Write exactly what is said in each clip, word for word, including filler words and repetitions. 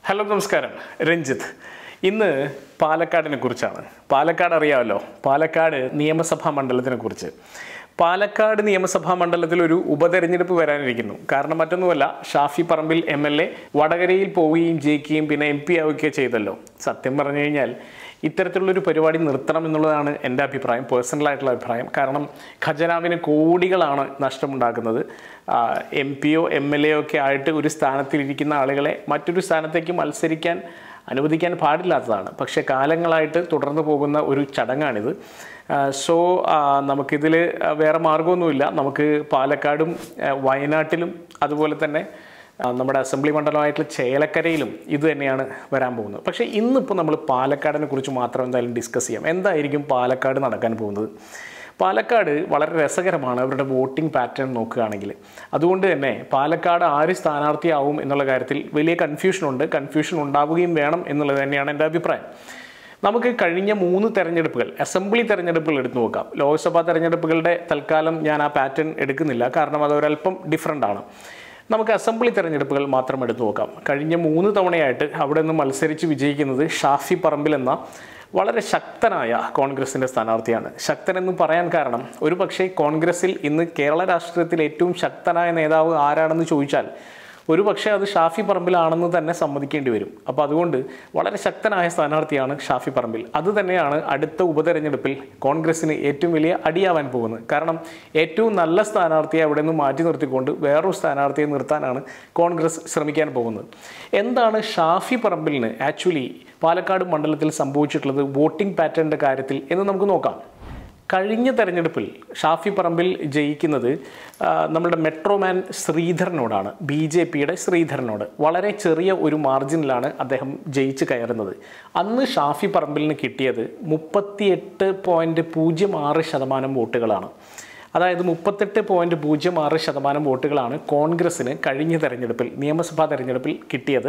Hello നമസ്കാരം, രഞ്ജിത്ത്. ഇന്ന് പാലക്കാടിനെ കുറിച്ചാണ്. പാലക്കാട് അറിയാമല്ലോ, പാലക്കാട് നിയമസഭാ മണ്ഡലത്തിനെ കുറിച്ച്. പാലക്കാട് നിയമസഭാ മണ്ഡലത്തിൽ ഒരു ഉപതെരഞ്ഞെടുപ്പ് വരാനിരിക്കുന്നു. കാരണം മറ്റൊന്നുമല്ല, Shafi Parambil M L A വടകരയിൽ പോവുകയും ജയിക്കുകയും പിന്നെ എം പി ആവുകയൊക്കെ ചെയ്തല്ലോ. സത്യം പറഞ്ഞു കഴിഞ്ഞാൽ ഇത്തരത്തിലുള്ളൊരു പരിപാടി നിർത്തണം എന്നുള്ളതാണ് എൻ്റെ അഭിപ്രായം, പേഴ്സണലായിട്ടുള്ള അഭിപ്രായം. കാരണം ഖജനാവിന് കോടികളാണ് നഷ്ടമുണ്ടാക്കുന്നത്. എം പിയോ എം എൽ എ ഒക്കെ ആയിട്ട് ഒരു സ്ഥാനത്തിലിരിക്കുന്ന ആളുകളെ മറ്റൊരു സ്ഥാനത്തേക്ക് മത്സരിക്കാൻ അനുവദിക്കാൻ പാടില്ലാത്തതാണ്. പക്ഷേ കാലങ്ങളായിട്ട് തുടർന്നു പോകുന്ന ഒരു ചടങ്ങാണിത്. സോ നമുക്കിതിൽ വേറെ മാർഗമൊന്നുമില്ല. നമുക്ക് പാലക്കാടും വയനാട്ടിലും അതുപോലെ തന്നെ നമ്മുടെ അസംബ്ലി മണ്ഡലമായിട്ടുള്ള ചേലക്കരയിലും ഇത് തന്നെയാണ് വരാൻ പോകുന്നത്. പക്ഷേ ഇന്നിപ്പോൾ നമ്മൾ പാലക്കാടിനെ കുറിച്ച് മാത്രം എന്തായാലും ഡിസ്കസ് ചെയ്യാം. എന്തായിരിക്കും പാലക്കാട് നടക്കാൻ പോകുന്നത്? പാലക്കാട് വളരെ രസകരമാണ് അവരുടെ വോട്ടിംഗ് പാറ്റേൺ നോക്കുകയാണെങ്കിൽ. അതുകൊണ്ട് തന്നെ പാലക്കാട് ആര് സ്ഥാനാർത്ഥിയാവും എന്നുള്ള കാര്യത്തിൽ വലിയ കൺഫ്യൂഷനുണ്ട്. കൺഫ്യൂഷൻ ഉണ്ടാവുകയും വേണം എന്നുള്ളത് തന്നെയാണ് എൻ്റെ അഭിപ്രായം. നമുക്ക് കഴിഞ്ഞ മൂന്ന് തെരഞ്ഞെടുപ്പുകൾ, അസംബ്ലി തെരഞ്ഞെടുപ്പുകൾ എടുത്തു നോക്കാം. ലോക്സഭാ തെരഞ്ഞെടുപ്പുകളുടെ തൽക്കാലം ഞാൻ ആ പാറ്റേൺ എടുക്കുന്നില്ല, കാരണം അത് ഒരല്പം ഡിഫറൻ്റ് ആണ്. നമുക്ക് അസംബ്ലി തെരഞ്ഞെടുപ്പുകൾ മാത്രം എടുത്തു നോക്കാം. കഴിഞ്ഞ മൂന്ന് തവണയായിട്ട് അവിടെ നിന്ന് മത്സരിച്ച് വിജയിക്കുന്നത് ഷാഫി പറമ്പിൽ എന്ന വളരെ ശക്തനായ കോൺഗ്രസിൻ്റെ സ്ഥാനാർത്ഥിയാണ്. ശക്തനെന്ന് പറയാൻ കാരണം, ഒരു പക്ഷേ കോൺഗ്രസിൽ ഇന്ന് കേരള രാഷ്ട്രീയത്തിൽ ഏറ്റവും ശക്തനായ നേതാവ് ആരാണെന്ന് ചോദിച്ചാൽ ഒരു പക്ഷേ അത് ഷാഫി പറമ്പിലാണെന്ന് തന്നെ സമ്മതിക്കേണ്ടി വരും. അപ്പോൾ അതുകൊണ്ട് വളരെ ശക്തനായ സ്ഥാനാർത്ഥിയാണ് ഷാഫി പറമ്പിൽ. അത് തന്നെയാണ് അടുത്ത ഉപതെരഞ്ഞെടുപ്പിൽ കോൺഗ്രസിന് ഏറ്റവും വലിയ അടിയാവാൻ പോകുന്നത്. കാരണം ഏറ്റവും നല്ല സ്ഥാനാർത്ഥിയെ അവിടെ നിന്ന് മാറ്റി നിർത്തിക്കൊണ്ട് വേറൊരു സ്ഥാനാർത്ഥിയെ നിർത്താനാണ് കോൺഗ്രസ് ശ്രമിക്കാൻ പോകുന്നത്. എന്താണ് ഷാഫി പറമ്പിലിന് ആക്ച്വലി പാലക്കാട് മണ്ഡലത്തിൽ സംഭവിച്ചിട്ടുള്ളത് വോട്ടിംഗ് പാറ്റേണിൻ്റെ കാര്യത്തിൽ എന്ന് നമുക്ക് നോക്കാം. കഴിഞ്ഞ തെരഞ്ഞെടുപ്പിൽ ഷാഫി പറമ്പിൽ ജയിക്കുന്നത് നമ്മുടെ മെട്രോമാൻ ശ്രീധരനോടാണ്, ബി ജെ പിയുടെ ശ്രീധരനോട്. വളരെ ചെറിയ ഒരു മാർജിനിലാണ് അദ്ദേഹം ജയിച്ച് കയറുന്നത്. അന്ന് ഷാഫി പറമ്പിലിന് കിട്ടിയത് മുപ്പത്തിയെട്ട് പോയിൻറ്റ് പൂജ്യം ആറ് ശതമാനം വോട്ടുകളാണ്. അതായത് മുപ്പത്തെട്ട് പോയിൻറ്റ് പൂജ്യം ആറ് ശതമാനം വോട്ടുകളാണ് കോൺഗ്രസ്സിന് കഴിഞ്ഞ തെരഞ്ഞെടുപ്പിൽ, നിയമസഭാ തെരഞ്ഞെടുപ്പിൽ കിട്ടിയത്.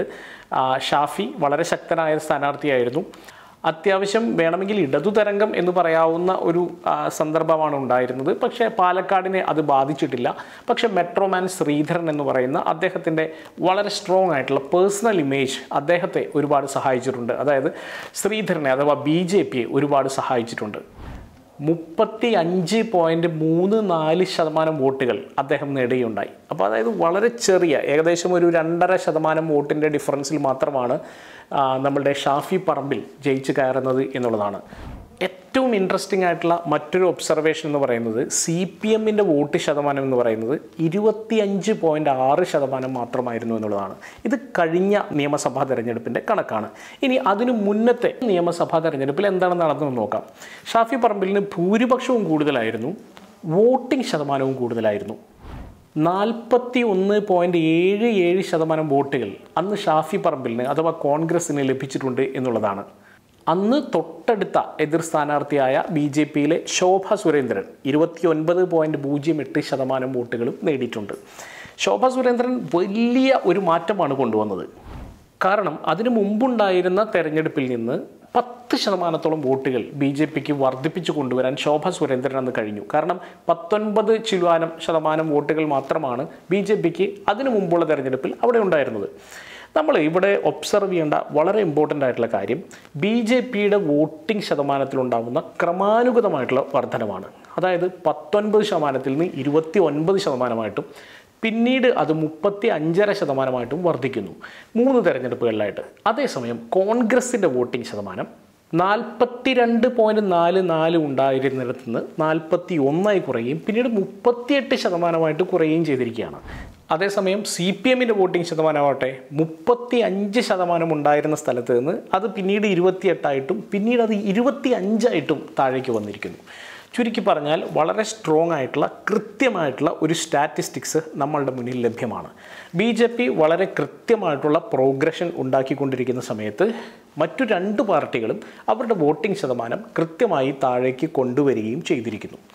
ഷാഫി വളരെ ശക്തനായ സ്ഥാനാർത്ഥിയായിരുന്നു. അത്യാവശ്യം വേണമെങ്കിൽ ഇടതു തരംഗം എന്ന് പറയാവുന്ന ഒരു സന്ദർഭമാണ് ഉണ്ടായിരുന്നത്. പക്ഷേ പാലക്കാടിനെ അത് ബാധിച്ചിട്ടില്ല. പക്ഷേ മെട്രോമാൻ ശ്രീധരൻ എന്ന് പറയുന്ന അദ്ദേഹത്തിൻ്റെ വളരെ സ്ട്രോങ് ആയിട്ടുള്ള പേഴ്സണൽ ഇമേജ് അദ്ദേഹത്തെ ഒരുപാട് സഹായിച്ചിട്ടുണ്ട്. അതായത് ശ്രീധരനെ അഥവാ ബി ജെ പിയെ ഒരുപാട് സഹായിച്ചിട്ടുണ്ട്. മുപ്പത്തി അഞ്ച് പോയിൻറ്റ് മൂന്ന് നാല് ശതമാനം വോട്ടുകൾ അദ്ദേഹം നേടുകയുണ്ടായി. അപ്പോൾ അതായത് വളരെ ചെറിയ, ഏകദേശം ഒരു രണ്ടര ശതമാനം വോട്ടിൻ്റെ ഡിഫറൻസിൽ മാത്രമാണ് നമ്മളുടെ ഷാഫി പറമ്പിൽ ജയിച്ച് കയറുന്നത് എന്നുള്ളതാണ്. ഏറ്റവും ഇൻട്രസ്റ്റിംഗ് ആയിട്ടുള്ള മറ്റൊരു ഒബ്സർവേഷൻ എന്ന് പറയുന്നത് സി പി എമ്മിൻ്റെ വോട്ട് ശതമാനം എന്ന് പറയുന്നത് ഇരുപത്തിയഞ്ച് പോയിൻറ്റ് ആറ് ശതമാനം മാത്രമായിരുന്നു എന്നുള്ളതാണ്. ഇത് കഴിഞ്ഞ നിയമസഭാ തെരഞ്ഞെടുപ്പിൻ്റെ കണക്കാണ്. ഇനി അതിനു മുന്നത്തെ നിയമസഭാ തെരഞ്ഞെടുപ്പിൽ എന്താണ് നടന്നതെന്ന് നോക്കാം. ഷാഫി പറമ്പിലിന് ഭൂരിപക്ഷവും കൂടുതലായിരുന്നു, വോട്ടിംഗ് ശതമാനവും കൂടുതലായിരുന്നു. നാൽപ്പത്തി ഒന്ന് പോയിൻറ്റ് ഏഴ് ഏഴ് ശതമാനം വോട്ടുകൾ അന്ന് ഷാഫി പറമ്പിലിന് അഥവാ കോൺഗ്രസ്സിന് ലഭിച്ചിട്ടുണ്ട് എന്നുള്ളതാണ്. അന്ന് തൊട്ടടുത്ത എതിർ സ്ഥാനാർത്ഥിയായ ബി ജെ പിയിലെ ശോഭ സുരേന്ദ്രൻ ഇരുപത്തി ഒൻപത് പോയിൻറ്റ് പൂജ്യം എട്ട് ശതമാനം വോട്ടുകളും നേടിയിട്ടുണ്ട്. ശോഭ സുരേന്ദ്രൻ വലിയ ഒരു മാറ്റമാണ് കൊണ്ടുവന്നത്. കാരണം അതിനു മുമ്പുണ്ടായിരുന്ന തെരഞ്ഞെടുപ്പിൽ നിന്ന് പത്ത് ശതമാനത്തോളം വോട്ടുകൾ ബി ജെ പിക്ക് വർദ്ധിപ്പിച്ചു കൊണ്ടുവരാൻ ശോഭ സുരേന്ദ്രൻ അന്ന് കഴിഞ്ഞു. കാരണം പത്തൊൻപത് ശതമാനം ശതമാനം വോട്ടുകൾ മാത്രമാണ് ബി ജെ പിക്ക് അതിനു മുമ്പുള്ള തെരഞ്ഞെടുപ്പിൽ അവിടെ ഉണ്ടായിരുന്നത്. നമ്മൾ ഇവിടെ ഒബ്സർവ് ചെയ്യേണ്ട വളരെ ഇമ്പോർട്ടൻ്റ് ആയിട്ടുള്ള കാര്യം ബി ജെ പിയുടെ വോട്ടിംഗ് ശതമാനത്തിലുണ്ടാകുന്ന ക്രമാനുഗതമായിട്ടുള്ള വർധനമാണ്. അതായത് പത്തൊൻപത് ശതമാനത്തിൽ നിന്ന് ഇരുപത്തി ഒൻപത് ശതമാനമായിട്ടും പിന്നീട് അത് മുപ്പത്തി അഞ്ചര ശതമാനമായിട്ടും വർദ്ധിക്കുന്നു മൂന്ന് തെരഞ്ഞെടുപ്പുകളിലായിട്ട്. അതേസമയം കോൺഗ്രസിൻ്റെ വോട്ടിംഗ് ശതമാനം നാൽപ്പത്തി രണ്ട് പോയിൻറ്റ് നാല് നാല് ഉണ്ടായിരുന്നിടത്ത് നിന്ന് നാൽപ്പത്തി ഒന്നായി കുറയുകയും പിന്നീട് മുപ്പത്തിയെട്ട് ശതമാനമായിട്ട് കുറയുകയും ചെയ്തിരിക്കുകയാണ്. അതേസമയം സി പി എമ്മിൻ്റെ വോട്ടിംഗ് ശതമാനമാവട്ടെ മുപ്പത്തി അഞ്ച് ശതമാനം ഉണ്ടായിരുന്ന സ്ഥലത്ത് നിന്ന് അത് പിന്നീട് ഇരുപത്തിയെട്ടായിട്ടും പിന്നീട് അത് ഇരുപത്തി അഞ്ചായിട്ടും താഴേക്ക് വന്നിരിക്കുന്നു. ചുരുക്കി പറഞ്ഞാൽ വളരെ സ്ട്രോങ് ആയിട്ടുള്ള കൃത്യമായിട്ടുള്ള ഒരു സ്റ്റാറ്റിസ്റ്റിക്സ് നമ്മളുടെ മുന്നിൽ ലഭ്യമാണ്. ബി ജെ പി വളരെ കൃത്യമായിട്ടുള്ള പ്രോഗ്രഷൻ ഉണ്ടാക്കിക്കൊണ്ടിരിക്കുന്ന സമയത്ത് മറ്റു രണ്ട് പാർട്ടികളും അവരുടെ വോട്ടിംഗ് ശതമാനം കൃത്യമായി താഴേക്ക് കൊണ്ടുവരികയും ചെയ്തിരിക്കുന്നു.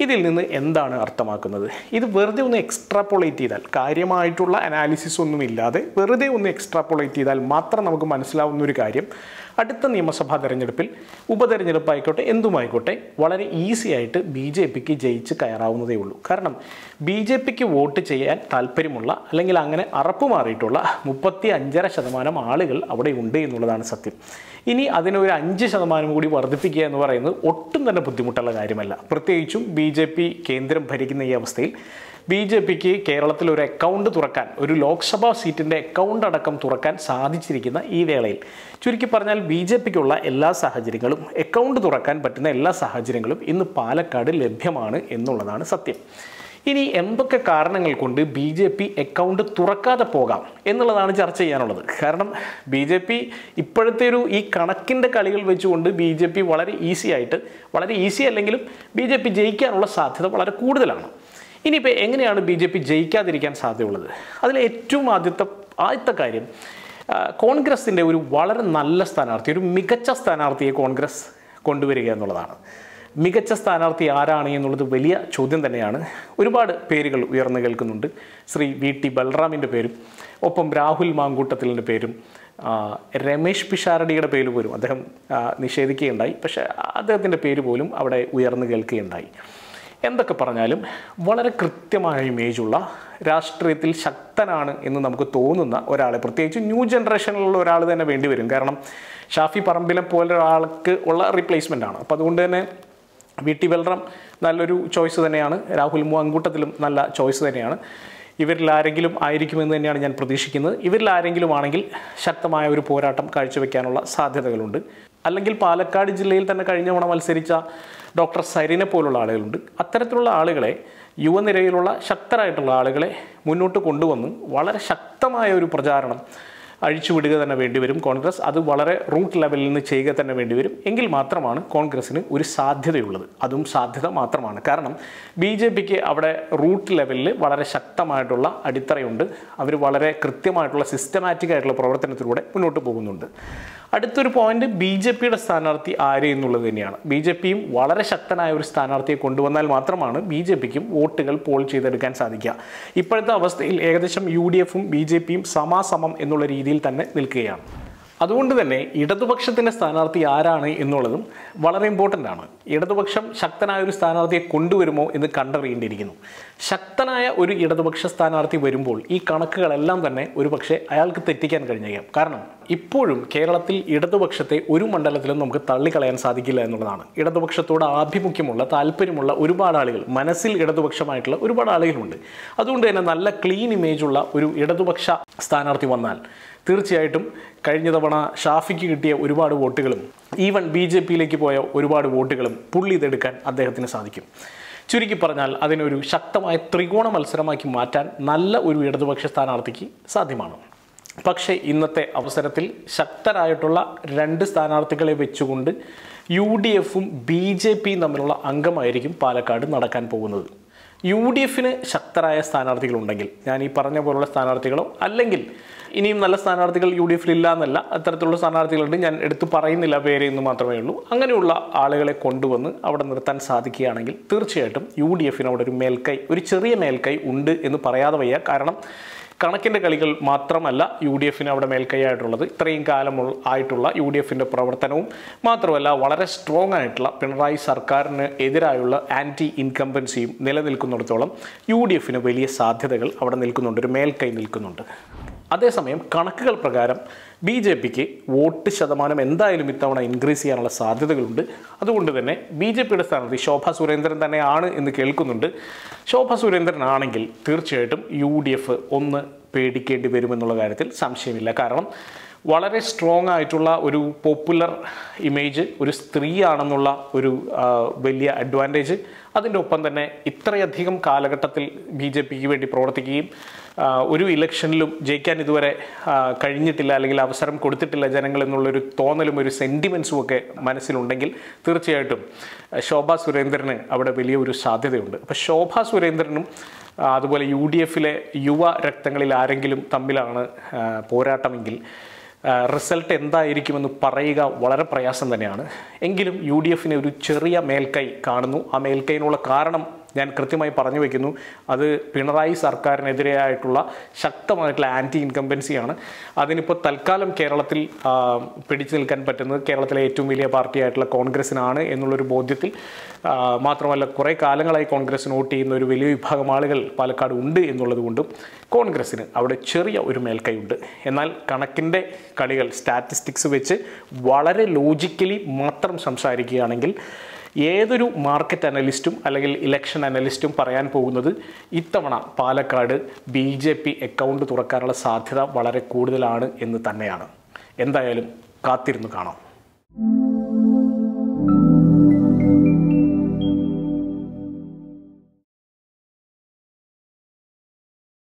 ഇതിൽ നിന്ന് എന്താണ് അർത്ഥമാക്കുന്നത്? ഇത് വെറുതെ ഒന്ന് എക്സ്ട്രാപ്പൊളേറ്റ് ചെയ്താൽ, കാര്യമായിട്ടുള്ള അനാലിസിസ് ഒന്നുമില്ലാതെ വെറുതെ ഒന്ന് എക്സ്ട്രാപ്പൊളേറ്റ് ചെയ്താൽ മാത്രം നമുക്ക് മനസ്സിലാവുന്ന ഒരു കാര്യം, അടുത്ത നിയമസഭാ തെരഞ്ഞെടുപ്പിൽ ഉപതെരഞ്ഞെടുപ്പായിക്കോട്ടെ എന്തുമായിക്കോട്ടെ വളരെ ഈസി ആയിട്ട് ബി ജെ പിക്ക് ജയിച്ച് കയറാവുന്നതേ ഉള്ളൂ. കാരണം ബി ജെ പിക്ക് വോട്ട് ചെയ്യാൻ താല്പര്യമുള്ള അല്ലെങ്കിൽ അങ്ങനെ അറപ്പ് മാറിയിട്ടുള്ള മുപ്പത്തി അഞ്ചര ശതമാനം ആളുകൾ അവിടെ ഉണ്ട് എന്നുള്ളതാണ് സത്യം. ഇനി അതിനൊരു അഞ്ച് ശതമാനം കൂടി വർദ്ധിപ്പിക്കുക എന്ന് പറയുന്നത് ഒട്ടും തന്നെ ബുദ്ധിമുട്ടുള്ള കാര്യമല്ല. പ്രത്യേകിച്ചും ബി ജെ പി കേന്ദ്രം ഭരിക്കുന്ന ഈ അവസ്ഥയിൽ ബി ജെ പിക്ക് കേരളത്തിൽ ഒരു അക്കൗണ്ട് തുറക്കാൻ, ഒരു ലോക്സഭാ സീറ്റിൻ്റെ അക്കൗണ്ട് അടക്കം തുറക്കാൻ സാധിച്ചിരിക്കുന്ന ഈ വേളയിൽ, ചുരുക്കി പറഞ്ഞാൽ ബി ജെ പിക്കുള്ള എല്ലാ സാഹചര്യങ്ങളും, അക്കൗണ്ട് തുറക്കാൻ പറ്റുന്ന എല്ലാ സാഹചര്യങ്ങളും ഇന്ന് പാലക്കാട് ലഭ്യമാണ് എന്നുള്ളതാണ് സത്യം. ഇനി എന്തൊക്കെ കാരണങ്ങൾ കൊണ്ട് ബി ജെ പി അക്കൗണ്ട് തുറക്കാതെ പോകാം എന്നുള്ളതാണ് ചർച്ച ചെയ്യാനുള്ളത്. കാരണം ബി ജെ പി ഇപ്പോഴത്തെ ഒരു ഈ കണക്കിൻ്റെ കളികൾ വെച്ചുകൊണ്ട് ബി ജെ പി വളരെ ഈസി ആയിട്ട്, വളരെ ഈസി അല്ലെങ്കിലും ബി ജെ പി ജയിക്കാനുള്ള സാധ്യത വളരെ കൂടുതലാണ്. ഇനിയിപ്പോൾ എങ്ങനെയാണ് ബി ജെ പി ജയിക്കാതിരിക്കാൻ സാധ്യതയുള്ളത്? അതിൽ ഏറ്റവും ആദ്യത്തെ ആദ്യത്തെ കാര്യം, കോൺഗ്രസിൻ്റെ ഒരു വളരെ നല്ല സ്ഥാനാർത്ഥി, ഒരു മികച്ച സ്ഥാനാർത്ഥിയെ കോൺഗ്രസ് കൊണ്ടുവരിക എന്നുള്ളതാണ്. മികച്ച സ്ഥാനാർത്ഥി ആരാണ് എന്നുള്ളത് വലിയ ചോദ്യം തന്നെയാണ്. ഒരുപാട് പേരുകൾ ഉയർന്നു കേൾക്കുന്നുണ്ട്. ശ്രീ വി ടി ബൽറാമിൻ്റെ പേരും, ഒപ്പം രാഹുൽ മാങ്കൂട്ടത്തിലിൻ്റെ പേരും, രമേശ് പിഷാരടിയുടെ പേര് പോലും അദ്ദേഹം നിഷേധിക്കുകയുണ്ടായി. പക്ഷേ അദ്ദേഹത്തിൻ്റെ പേര് പോലും അവിടെ ഉയർന്നു കേൾക്കുകയുണ്ടായി. എന്തൊക്കെ പറഞ്ഞാലും വളരെ കൃത്യമായ ഇമേജുള്ള, രാഷ്ട്രീയത്തിൽ ശക്തനാണ് എന്ന് നമുക്ക് തോന്നുന്ന ഒരാളെ, പ്രത്യേകിച്ച് ന്യൂ ജനറേഷനിലുള്ള ഒരാൾ തന്നെ വേണ്ടി വരും. കാരണം ഷാഫി പറമ്പിലെ പോലെ ഒരാൾക്ക് ഉള്ള റീപ്ലേസ്മെൻ്റ് ആണ്. അപ്പോൾ അതുകൊണ്ട് തന്നെ വി ടി ബൽറാം നല്ലൊരു ചോയ്സ് തന്നെയാണ്. രാഹുൽ മാങ്കൂട്ടത്തിലും നല്ല ചോയ്സ് തന്നെയാണ്. ഇവരിൽ ആരെങ്കിലും ആയിരിക്കുമെന്ന് തന്നെയാണ് ഞാൻ പ്രതീക്ഷിക്കുന്നത്. ഇവരിൽ ആരെങ്കിലും ആണെങ്കിൽ ശക്തമായ ഒരു പോരാട്ടം കാഴ്ചവെക്കാനുള്ള സാധ്യതകളുണ്ട്. അല്ലെങ്കിൽ പാലക്കാട് ജില്ലയിൽ തന്നെ കഴിഞ്ഞ തവണ മത്സരിച്ച ഡോക്ടർ സരിനെ പോലുള്ള ആളുകളുണ്ട്. അത്തരത്തിലുള്ള ആളുകളെ, യുവനിരയിലുള്ള ശക്തരായിട്ടുള്ള ആളുകളെ മുന്നോട്ട് കൊണ്ടുവന്ന് വളരെ ശക്തമായ ഒരു പ്രചാരണം അഴിച്ചുവിടുക തന്നെ വേണ്ടിവരും കോൺഗ്രസ്. അത് വളരെ റൂട്ട് ലെവലിൽ നിന്ന് ചെയ്യുക തന്നെ വേണ്ടിവരും. എങ്കിൽ മാത്രമാണ് കോൺഗ്രസ്സിന് ഒരു സാധ്യതയുള്ളത്. അതും സാധ്യത മാത്രമാണ്. കാരണം ബി ജെ പിക്ക് അവിടെ റൂട്ട് ലെവലിൽ വളരെ ശക്തമായിട്ടുള്ള അടിത്തറയുണ്ട്. അവർ വളരെ കൃത്യമായിട്ടുള്ള സിസ്റ്റമാറ്റിക് ആയിട്ടുള്ള പ്രവർത്തനത്തിലൂടെ മുന്നോട്ട് പോകുന്നുണ്ട്. അടുത്തൊരു പോയിന്റ്, ബി ജെ പിയുടെ സ്ഥാനാർത്ഥി ആര് എന്നുള്ളത് തന്നെയാണ്. ബി ജെ പിയും വളരെ ശക്തനായ ഒരു സ്ഥാനാർത്ഥിയെ കൊണ്ടുവന്നാൽ മാത്രമാണ് ബി ജെ പിക്കും വോട്ടുകൾ പോൾ ചെയ്തെടുക്കാൻ സാധിക്കുക. ഇപ്പോഴത്തെ അവസ്ഥയിൽ ഏകദേശം യു ഡി എഫും ബി ജെ പിയും സമാസമം എന്നുള്ള രീതിയിൽ തന്നെ നിൽക്കുകയാണ്. അതുകൊണ്ട് തന്നെ ഇടതുപക്ഷത്തിൻ്റെ സ്ഥാനാർത്ഥി ആരാണ് എന്നുള്ളതും വളരെ ഇമ്പോർട്ടൻ്റ് ആണ്. ഇടതുപക്ഷം ശക്തനായ ഒരു സ്ഥാനാർത്ഥിയെ കൊണ്ടുവരുമോ എന്ന് കണ്ടറിയേണ്ടിയിരിക്കുന്നു. ശക്തനായ ഒരു ഇടതുപക്ഷ സ്ഥാനാർത്ഥി വരുമ്പോൾ ഈ കണക്കുകളെല്ലാം തന്നെ ഒരു പക്ഷേ അയാൾക്ക് തെറ്റിക്കാൻ കഴിഞ്ഞേക്കാം. കാരണം ഇപ്പോഴും കേരളത്തിൽ ഇടതുപക്ഷത്തെ ഒരു മണ്ഡലത്തിലും നമുക്ക് തള്ളിക്കളയാൻ സാധിക്കില്ല എന്നുള്ളതാണ്. ഇടതുപക്ഷത്തോട് ആഭിമുഖ്യമുള്ള, താല്പര്യമുള്ള ഒരുപാട് ആളുകൾ, മനസ്സിൽ ഇടതുപക്ഷമായിട്ടുള്ള ഒരുപാട് ആളുകളുണ്ട്. അതുകൊണ്ട് തന്നെ നല്ല ക്ലീൻ ഇമേജുള്ള ഒരു ഇടതുപക്ഷ സ്ഥാനാർത്ഥി വന്നാൽ തീർച്ചയായിട്ടും കഴിഞ്ഞ തവണ ഷാഫിക്ക് കിട്ടിയ ഒരുപാട് വോട്ടുകളും ഈവൻ ബി ജെ പിയിലേക്ക് പോയ ഒരുപാട് വോട്ടുകളും പുള്ളി ഇതെടുക്കാൻ അദ്ദേഹത്തിന് സാധിക്കും. ചുരുക്കി പറഞ്ഞാൽ അതിനൊരു ശക്തമായ ത്രികോണ മത്സരമാക്കി മാറ്റാൻ നല്ല ഒരു ഇടതുപക്ഷ സ്ഥാനാർത്ഥിക്ക് സാധ്യമാണ്. പക്ഷേ ഇന്നത്തെ അവസരത്തിൽ ശക്തരായിട്ടുള്ള രണ്ട് സ്ഥാനാർത്ഥികളെ വെച്ചുകൊണ്ട് യു ഡി എഫും ബി ജെ പിയും തമ്മിലുള്ള അംഗമായിരിക്കും പാലക്കാട് നടക്കാൻ പോകുന്നത്. യു ഡി എഫിന് ശക്തരായ സ്ഥാനാർത്ഥികളുണ്ടെങ്കിൽ, ഞാൻ ഈ പറഞ്ഞ പോലുള്ള സ്ഥാനാർത്ഥികളോ അല്ലെങ്കിൽ ഇനിയും നല്ല സ്ഥാനാർത്ഥികൾ യു ഡി എഫിൽ ഇല്ല എന്നല്ല, അത്തരത്തിലുള്ള സ്ഥാനാർത്ഥികളുണ്ട്, ഞാൻ എടുത്തു പറയുന്നില്ല പേര് എന്ന് മാത്രമേ ഉള്ളൂ. അങ്ങനെയുള്ള ആളുകളെ കൊണ്ടുവന്ന് അവിടെ നിർത്താൻ സാധിക്കുകയാണെങ്കിൽ തീർച്ചയായിട്ടും യു ഡി എഫിന് അവിടെ ഒരു മേൽക്കൈ, ഒരു ചെറിയ മേൽക്കൈ ഉണ്ട് എന്ന് പറയാതെ വയ്യ. കാരണം കണക്കിൻ്റെ കളികൾ മാത്രമല്ല യു ഡി എഫിന് അവിടെ മേൽക്കൈയായിട്ടുള്ളത്. ഇത്രയും കാലം ആയിട്ടുള്ള യു ഡി എഫിൻ്റെ പ്രവർത്തനവും മാത്രമല്ല വളരെ സ്ട്രോങ് ആയിട്ടുള്ള പിണറായി സർക്കാരിന് എതിരായുള്ള ആൻറ്റി ഇൻകംബൻസിയും നിലനിൽക്കുന്നിടത്തോളം യു ഡി എഫിന് വലിയ സാധ്യതകൾ അവിടെ നിൽക്കുന്നുണ്ട്, ഒരു മേൽക്കൈ നിൽക്കുന്നുണ്ട്. അതേസമയം കണക്കുകൾ പ്രകാരം ബി ജെ പിക്ക് വോട്ട് ശതമാനം എന്തായാലും ഇത്തവണ ഇൻക്രീസ് ചെയ്യാനുള്ള സാധ്യതകളുണ്ട്. അതുകൊണ്ട് തന്നെ ബി ജെ പിയുടെ സ്ഥാനാർത്ഥി ശോഭ സുരേന്ദ്രൻ തന്നെയാണ് എന്ന് കേൾക്കുന്നുണ്ട്. ശോഭ സുരേന്ദ്രൻ ആണെങ്കിൽ തീർച്ചയായിട്ടും യു ഡി എഫ് ഒന്ന് പേടിക്കേണ്ടി വരുമെന്നുള്ള കാര്യത്തിൽ സംശയമില്ല. കാരണം വളരെ സ്ട്രോങ് ആയിട്ടുള്ള ഒരു പോപ്പുലർ ഇമേജ്, ഒരു സ്ത്രീയാണെന്നുള്ള ഒരു വലിയ അഡ്വാൻറ്റേജ്, അതിൻ്റെ ഒപ്പം തന്നെ ഇത്രയധികം കാലഘട്ടത്തിൽ ബി ജെ പിക്ക് വേണ്ടി പ്രവർത്തിക്കുകയും ഒരു ഇലക്ഷനിലും ജയിക്കാൻ ഇതുവരെ കഴിഞ്ഞിട്ടില്ല അല്ലെങ്കിൽ അവസരം കൊടുത്തിട്ടില്ല ജനങ്ങൾ എന്നുള്ളൊരു തോന്നലും ഒരു സെൻറ്റിമെൻസും ഒക്കെ മനസ്സിലുണ്ടെങ്കിൽ തീർച്ചയായിട്ടും ശോഭ സുരേന്ദ്രന് അവിടെ വലിയൊരു സാധ്യതയുണ്ട്. അപ്പോൾ ശോഭ സുരേന്ദ്രനും അതുപോലെ യു ഡി എഫിലെ യുവ രക്തങ്ങളിൽ ആരെങ്കിലും തമ്മിലാണ് പോരാട്ടമെങ്കിൽ റിസൾട്ട് എന്തായിരിക്കുമെന്ന് പറയുക വളരെ പ്രയാസം തന്നെയാണ്. എങ്കിലും യു ഡി എഫിനെ ഒരു ചെറിയ മേൽക്കൈ കാണുന്നു. ആ മേൽക്കൈനുള്ള കാരണം ഞാൻ കൃത്യമായി പറഞ്ഞു വയ്ക്കുന്നു, അത് പിണറായി സർക്കാരിനെതിരെയായിട്ടുള്ള ശക്തമായിട്ടുള്ള ആൻറ്റി ഇൻകംബൻസിയാണ്. അതിനിപ്പോൾ തൽക്കാലം കേരളത്തിൽ പിടിച്ചു നിൽക്കാൻ പറ്റുന്നത് കേരളത്തിലെ ഏറ്റവും വലിയ പാർട്ടിയായിട്ടുള്ള കോൺഗ്രസിനാണ് എന്നുള്ളൊരു ബോധ്യത്തിൽ, മാത്രമല്ല കുറേ കാലങ്ങളായി കോൺഗ്രസിന് വോട്ട് ചെയ്യുന്ന ഒരു വലിയ വിഭാഗം ആളുകൾ പാലക്കാട് ഉണ്ട് എന്നുള്ളത് കൊണ്ടും കോൺഗ്രസ്സിന് അവിടെ ചെറിയ ഒരു മേൽക്കൈയുണ്ട്. എന്നാൽ കണക്കിൻ്റെ കളികൾ, സ്റ്റാറ്റിസ്റ്റിക്സ് വെച്ച് വളരെ ലോജിക്കലി മാത്രം സംസാരിക്കുകയാണെങ്കിൽ ഏതൊരു മാർക്കറ്റ് അനലിസ്റ്റും അല്ലെങ്കിൽ ഇലക്ഷൻ അനലിസ്റ്റും പറയാൻ പോകുന്നത് ഇത്തവണ Palakkad B J P account തുറക്കാനുള്ള സാധ്യത വളരെ കൂടുതലാണ് എന്ന് തന്നെയാണ്. എന്തായാലും കാത്തിരുന്ന് കാണാം.